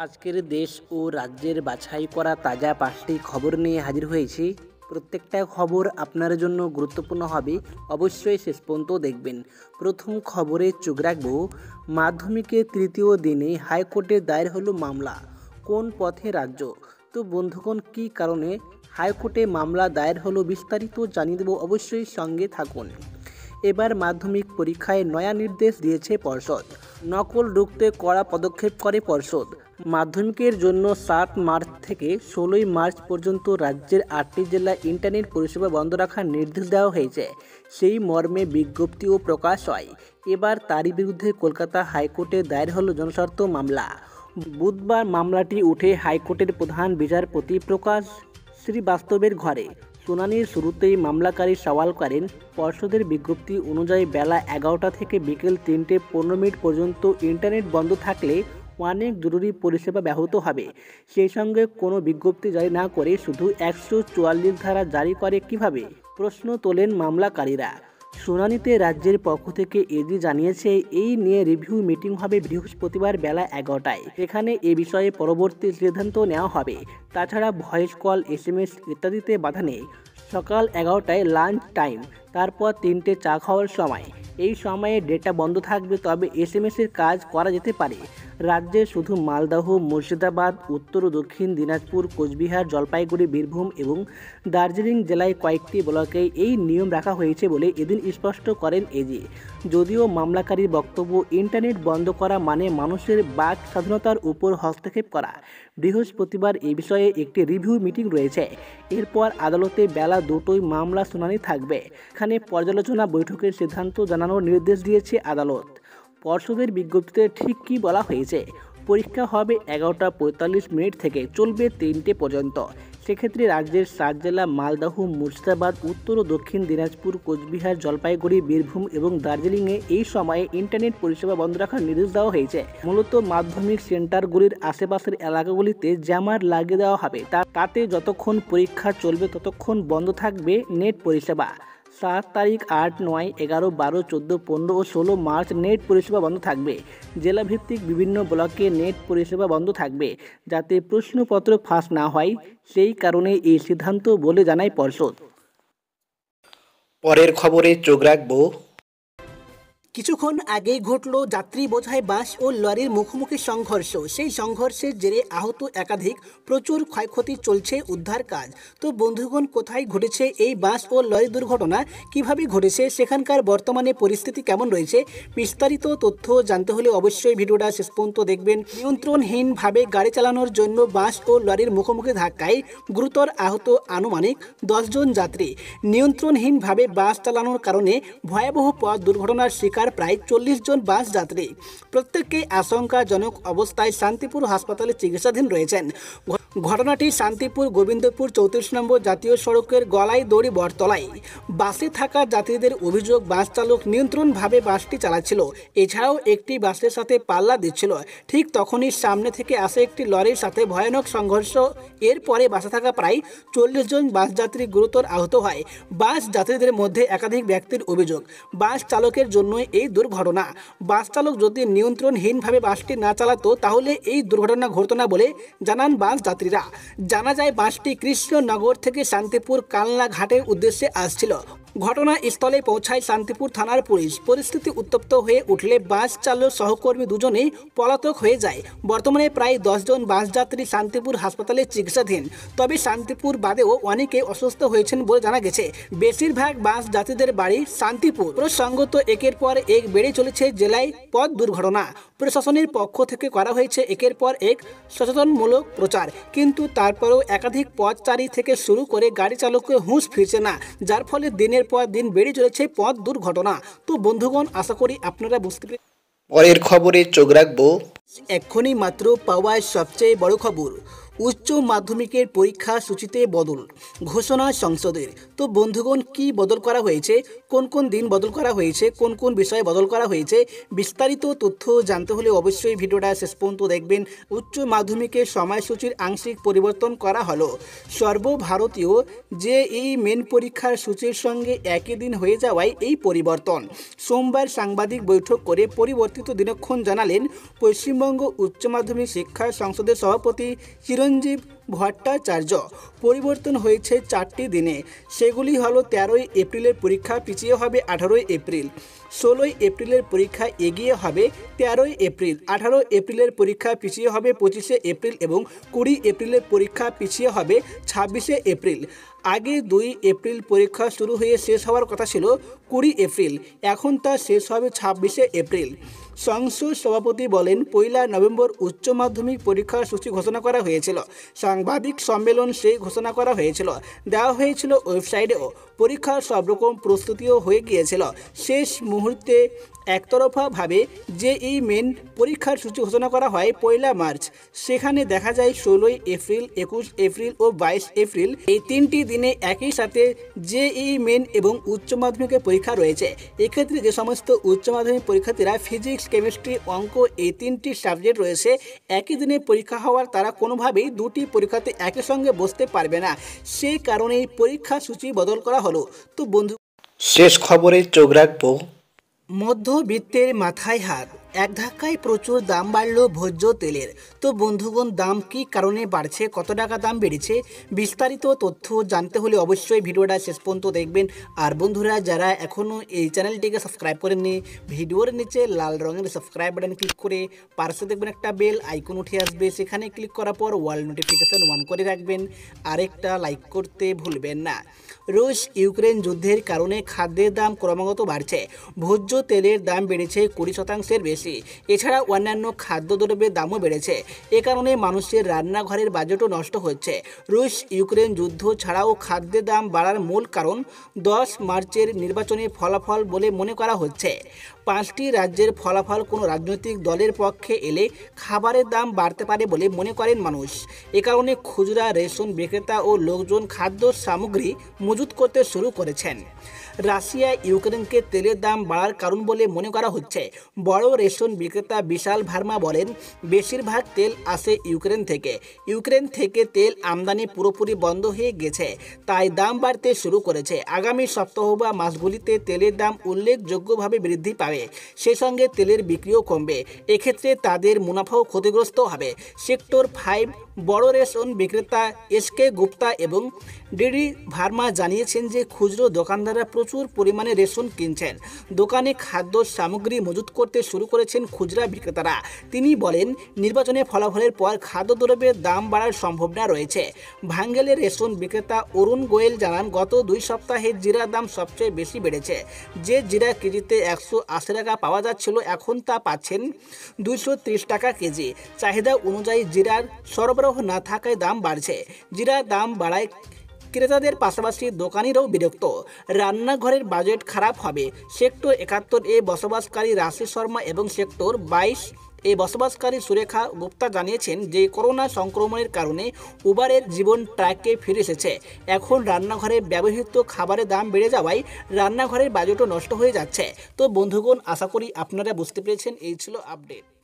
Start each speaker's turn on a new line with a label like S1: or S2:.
S1: আজকের দেশ ও রাজ্যের বাছাই করা তাজা 5টি খবর নিয়ে হাজির হয়েছি। প্রত্যেকটা খবর আপনার জন্য গুরুত্বপূর্ণ হবে, অবশ্যই শেষ পর্যন্ত দেখবেন। প্রথম খবরে চোখ রাখবো, মাধ্যমিকের তৃতীয় দিনে হাইকোর্টে দায়ের হলো মামলা। কোন পথে রাজ্য? তো বন্ধুগণ, কী কারণে হাইকোর্টে মামলা দায়ের হলো বিস্তারিত জানিয়ে দেব, অবশ্যই সঙ্গে থাকুন। এবার মাধ্যমিক পরীক্ষায় নয়া নির্দেশ দিয়েছে পর্ষদ। নকল রুখতে কড়া পদক্ষেপ করে পর্ষদ। মাধ্যমিকের জন্য 7 মার্চ থেকে 16 মার্চ পর্যন্ত রাজ্যের 8টি জেলায় ইন্টারনেট পরিষেবা বন্ধ রাখার নির্দেশ দেওয়া হয়েছে। সেই মর্মে বিজ্ঞপ্তিও প্রকাশ হয়। এবার তারই বিরুদ্ধে কলকাতা হাইকোর্টে দায়ের হলো জনস্বার্থ মামলা। বুধবার মামলাটি উঠে হাইকোর্টের প্রধান বিচারপতি প্রকাশ শ্রীবাস্তবের ঘরে। শুনানির শুরুতেই মামলাকারী সওয়াল করেন, পর্ষদের বিজ্ঞপ্তি অনুযায়ী বেলা 11টা থেকে বিকেল 3:15 পর্যন্ত ইন্টারনেট বন্ধ থাকলে অনেক জরুরি পরিষেবা ব্যাহত হবে। সেই সঙ্গে কোনো বিজ্ঞপ্তি জারি না করে শুধু 144 ধারা জারি করে কিভাবে, প্রশ্ন তোলেন মামলাকারীরা। শুনানিতে রাজ্যের পক্ষ থেকে এজি জানিয়েছে, এই নিয়ে রিভিউ মিটিং হবে বৃহস্পতিবার বেলা 11টায়। এখানে এ বিষয়ে পরবর্তী সিদ্ধান্ত নেওয়া হবে। তাছাড়া ভয়েস কল, SMS ইত্যাদিতে বাধা নেই। সকাল 11টায় লাঞ্চ টাইম, তারপর 3টে চা খাওয়ার সময়। এই সময়ে ডেটা বন্ধ থাকবে, তবে SMS-এর কাজ করা যেতে পারে। রাজ্যে শুধু মালদহ, মুর্শিদাবাদ, উত্তর ও দক্ষিণ দিনাজপুর, কোচবিহার, জলপাইগুড়ি, বীরভূম এবং দার্জিলিং জেলায় কয়েকটি ব্লকে এই নিয়ম রাখা হয়েছে বলে এদিন স্পষ্ট করেন এজি। যদিও মামলাকারীর বক্তব্য, ইন্টারনেট বন্ধ করা মানে মানুষের বাক স্বাধীনতার উপর হস্তক্ষেপ করা। বৃহস্পতিবার এই বিষয়ে একটি রিভিউ মিটিং রয়েছে। এরপর আদালতে বেলা 2টোয় মামলা শুনানি থাকবে। এখানে পর্যালোচনা বৈঠকের সিদ্ধান্ত জানানোর নির্দেশ দিয়েছে আদালত। পর্ষদের বিজ্ঞপ্তিতে ঠিক কী বলা হয়েছে? পরীক্ষা হবে 11:45 থেকে চলবে 3টে পর্যন্ত। সেক্ষেত্রে রাজ্যের 7 জেলা মালদহ, মুর্শিদাবাদ, উত্তর ও দক্ষিণ দিনাজপুর, কোচবিহার, জলপাইগুড়ি, বীরভূম এবং দার্জিলিংয়ে এই সময়ে ইন্টারনেট পরিষেবা বন্ধ রাখার নির্দেশ দেওয়া হয়েছে। মূলত মাধ্যমিক সেন্টারগুলির আশেপাশের এলাকাগুলিতে জ্যামার লাগিয়ে দেওয়া হবে। তাতে যতক্ষণ পরীক্ষা চলবে ততক্ষণ বন্ধ থাকবে নেট পরিষেবা। 7 তারিখ, 8, 9, 11, 12, 14, 15 ও 16 মার্চ নেট পরিষেবা বন্ধ থাকবে। জেলাভিত্তিক বিভিন্ন ব্লকে নেট পরিষেবা বন্ধ থাকবে, যাতে প্রশ্নপত্র ফাঁস না হয়। সেই কারণে এই সিদ্ধান্ত বলে জানায় পর্ষদ। পরের খবরে চোখ রাখবো, কিছুক্ষণ আগেই ঘটল যাত্রী বোঝাই বাস ও লরির মুখোমুখি সংঘর্ষ। সেই সংঘর্ষের জেরে আহত একাধিক, প্রচুর ক্ষয়ক্ষতি, চলছে উদ্ধার কাজ। তো বন্ধুগণ, কোথায় ঘটেছে এই বাস ও লরি দুর্ঘটনা, কিভাবে ঘটেছে, সেখানকার বর্তমানে পরিস্থিতি কেমন রয়েছে, বিস্তারিত তথ্য জানতে হলে অবশ্যই ভিডিওটা শেষ পর্যন্ত দেখবেন। নিয়ন্ত্রণহীনভাবে গাড়ি চালানোর জন্য বাস ও লরির মুখোমুখি ধাক্কায় গুরুতর আহত আনুমানিক 10 জন যাত্রী। নিয়ন্ত্রণহীনভাবে বাস চালানোর কারণে ভয়াবহ পথ দুর্ঘটনার শিকার প্রায় 40 জন বাস যাত্রী। প্রত্যেককে আশঙ্কাজনক অবস্থায় শান্তিপুর হাসপাতালে চিকিৎসাধীন রয়েছেন। ঘটনাটি শান্তিপুর গোবিন্দপুর 34 নম্বর জাতীয় সড়কের গলাই দড়ি বটতলায়। বাসে থাকা যাত্রীদের অভিযোগ, বাস চালক নিয়ন্ত্রণভাবে বাসটি চালাচ্ছিল, এছাড়াও একটি বাসের সাথে পাল্লা দিচ্ছিল। ঠিক তখনই সামনে থেকে আসে একটি লরির সাথে ভয়ানক সংঘর্ষ। এরপরে বাসে থাকা প্রায় 40 জন বাস যাত্রী গুরুতর আহত হয়। বাস যাত্রীদের মধ্যে একাধিক ব্যক্তির অভিযোগ, বাস চালকের জন্যই এই দুর্ঘটনা। বাস চালক যদি নিয়ন্ত্রণহীনভাবে বাসটি না চালাতো তাহলে এই দুর্ঘটনা ঘটতো না বলে জানান বাস যাত্রীরা। জানা যায়, বাসটি কৃষ্ণনগর থেকে শান্তিপুর কালনা ঘাটের উদ্দেশ্যে আসছিল। ঘটনাস্থলে পৌঁছায় শান্তিপুর থানার পুলিশ। পরিস্থিতি উত্তপ্ত হয়ে উঠলে বাস চালক সহকর্মী দুজনেই পলাতক হয়ে যায়। বর্তমানে প্রায় 10 জন বাস যাত্রী শান্তিপুর হাসপাতালে চিকিৎসাধীন। তবে শান্তিপুর বাদেও অনেকে অসুস্থ হয়েছেন বলে জানা গেছে। বেশিরভাগ বাস যাত্রীদের বাড়ি শান্তিপুর। প্রসঙ্গত, একের পর এক বেড়ে চলেছে জেলায় পথ দুর্ঘটনা। প্রশাসনের পক্ষ থেকে করা হয়েছে একের পর এক সচেতনমূলক প্রচার, কিন্তু তারপরেও একাধিক পথচারী থেকে শুরু করে গাড়ি চালককে হুঁশ ফিরছে না, যার ফলে দিনের পর দিন বেড়ে চলেছে পথ দুর্ঘটনা। তো বন্ধুগণ, আশা করি আপনারা বুঝতে পেরেছেন। পরের খবরে চোখ রাখবো, এক্ষুনি মাত্র পাওয়া সবচেয়ে বড় খবর। উচ্চ মাধ্যমিকের পরীক্ষা সূচিতে বদল ঘোষণা সংসদের। তো বন্ধুগণ, কি বদল করা হয়েছে, কোন কোন দিন বদল করা হয়েছে, কোন কোন বিষয়ে বদল করা হয়েছে, বিস্তারিত তথ্য জানতে হলে অবশ্যই ভিডিওটা শেষ পর্যন্ত দেখবেন। উচ্চ মাধ্যমিকের সময়সূচির আংশিক পরিবর্তন করা হলো। সর্বভারতীয় জেইই মেন পরীক্ষার সূচির সঙ্গে একই দিন হয়ে যাওয়ায় এই পরিবর্তন। সোমবার সাংবাদিক বৈঠক করে পরিবর্তিত দিনক্ষণ জানালেন পশ্চিমবঙ্গ উচ্চ মাধ্যমিক শিক্ষা সংসদের সভাপতি চিরঞ্জীব ভট্টাচার্য। পরিবর্তন হয়েছে 4টি দিনে, সেগুলি হলো 13ই এপ্রিলের পরীক্ষা পিছিয়ে হবে 18ই এপ্রিল, 16ই এপ্রিলের পরীক্ষা এগিয়ে হবে 13ই এপ্রিল, 18 এপ্রিলের পরীক্ষা পিছিয়ে হবে 25শে এপ্রিল এবং 20 এপ্রিলের পরীক্ষা পিছিয়ে হবে 26শে এপ্রিল। আগে 2 এপ্রিল পরীক্ষা শুরু হয়ে শেষ হওয়ার কথা ছিল 20 এপ্রিল, এখন তা শেষ হবে 26শে এপ্রিল। সংসদ সভাপতি বলেন, 1 নভেম্বর উচ্চ মাধ্যমিক পরীক্ষার সূচি ঘোষণা করা হয়েছিল। সাংবাদিক সম্মেলন সেই ঘোষণা করা হয়েছিল, দেওয়া হয়েছিল ওয়েবসাইটেও। পরীক্ষার সব রকম প্রস্তুতিও হয়ে গিয়েছিল। শেষ মুহূর্তে একতরফাভাবে জেইই মেন পরীক্ষার সূচি ঘোষণা করা হয় 1 মার্চ। সেখানে দেখা যায় 16 এপ্রিল, 21 এপ্রিল ও 22 এপ্রিল এই 3টি দিনে একই সাথে জেইই মেন এবং উচ্চ মাধ্যমিকের পরীক্ষা রয়েছে। এক্ষেত্রে যে সমস্ত উচ্চ মাধ্যমিক পরীক্ষার্থীরা ফিজিক্স, কেমিস্ট্রি, অঙ্ক এই 3টি সাবজেক্ট রয়েছে, একই দিনে পরীক্ষা হওয়ার তারা কোনোভাবেই 2টি পরীক্ষাতে একই সঙ্গে বসতে পারবে না। সেই কারণেই পরীক্ষা সূচি বদল করা হলো। তো বন্ধু,
S2: শেষ খবরে চোখ রাখবো।
S1: মধ্যবিত্তের মাথায় হাত, এক ধাক্কায় প্রচুর দাম বাড়ল ভোজ্য তেলের। তো বন্ধুগণ, দাম কি কারণে বাড়ছে, কত টাকা দাম বেড়েছে, বিস্তারিত তথ্য জানতে হলে অবশ্যই ভিডিওটা শেষ পর্যন্ত দেখবেন। আর বন্ধুরা, যারা এখনও এই চ্যানেলটিকে সাবস্ক্রাইব করেননি, ভিডিওর নিচে লাল রঙের সাবস্ক্রাইব বাটন ক্লিক করে পাশে দেখবেন একটা বেল আইকন উঠে আসবে, সেখানে ক্লিক করার পর ওয়াল নোটিফিকেশন অন করে রাখবেন। আরেকটা লাইক করতে ভুলবেন না। রুশ ইউক্রেন যুদ্ধের কারণে খাদ্যের দাম ক্রমাগত বাড়ছে। ভোজ্য তেলের দাম বেড়েছে 20%-এর বেশি। এছাড়া অন্যান্য খাদ্যদ্রব্যের দামও বেড়েছে। এ কারণে মানুষের রান্নাঘরের বাজেটও নষ্ট হচ্ছে। রুশ ইউক্রেন যুদ্ধ ছাড়াও খাদ্যের দাম বাড়ার মূল কারণ 10 মার্চের নির্বাচনের ফলাফল বলে মনে করা হচ্ছে। 5টি রাজ্যের ফলাফল কোনো রাজনৈতিক দলের পক্ষে এলে খাবারের দাম বাড়তে পারে বলে মনে করেন মানুষ। এ কারণে খুচরা রেশন বিক্রেতা ও লোকজন খাদ্য সামগ্রী মজুত করতে শুরু করেছেন। রাশিয়া ইউক্রেনকে তেলের দাম বাড়ার কারণ বলে মনে করা হচ্ছে। বড় রেশন বিক্রেতা বিশাল ভার্মা বলেন, বেশিরভাগ তেল আসে ইউক্রেন থেকে। ইউক্রেন থেকে তেল আমদানি পুরোপুরি বন্ধ হয়ে গেছে, তাই দাম বাড়তে শুরু করেছে। আগামী সপ্তাহ বা মাসগুলিতে তেলের দাম উল্লেখযোগ্যভাবে বৃদ্ধি পাবে। সেই সঙ্গে তেলের বিক্রিও কমবে। এক্ষেত্রে তাদের মুনাফাও ক্ষতিগ্রস্ত হবে। সেক্টর 5 বড় রেশন বিক্রেতা এসকে গুপ্তা এবং ডিডি ভার্মা জানিয়েছেন যে খুচরো দোকানদাররা প্রচুর পরিমাণে রেশন কিনছেন। দোকানে খাদ্য সামগ্রী মজুত করতে শুরু করেছেন খুচরা বিক্রেতারা। তিনি বলেন, নির্বাচনের ফলাফলের পর খাদ্যদ্রব্যের দাম বাড়ার সম্ভাবনা রয়েছে। ভাঙ্গেলের রেশন বিক্রেতা অরুণ গোয়েল জানান, গত 2 সপ্তাহে জিরার দাম সবচেয়ে বেশি বেড়েছে। যে জিরা কেজিতে 180 টাকা পাওয়া যাচ্ছিল, এখন তা পাচ্ছেন 230 টাকা কেজি। চাহিদা অনুযায়ী জিরার সরবরাহ না থাকায় দাম বাড়ছে। জিরার দাম বাড়ায় ক্রেতাদের পাশাপাশি দোকানিরাও বিরক্ত। রান্নাঘরের বাজেট খারাপ হবে। সেক্টর 71 এ বসবাসকারী রাশি শর্মা এবং সেক্টর 22 এ বসবাসকারী সুরেখা গুপ্তা জানিয়েছেন যে করোনা সংক্রমণের কারণে উবারের জীবন ট্র্যাকে ফিরে এসেছে। এখন রান্নাঘরে ব্যবহৃত খাবারের দাম বেড়ে যাওয়ায় রান্নাঘরের বাজেটও নষ্ট হয়ে যাচ্ছে। তো বন্ধুগণ, আশা করি আপনারা বুঝতে পেরেছেন। এই ছিল আপডেট।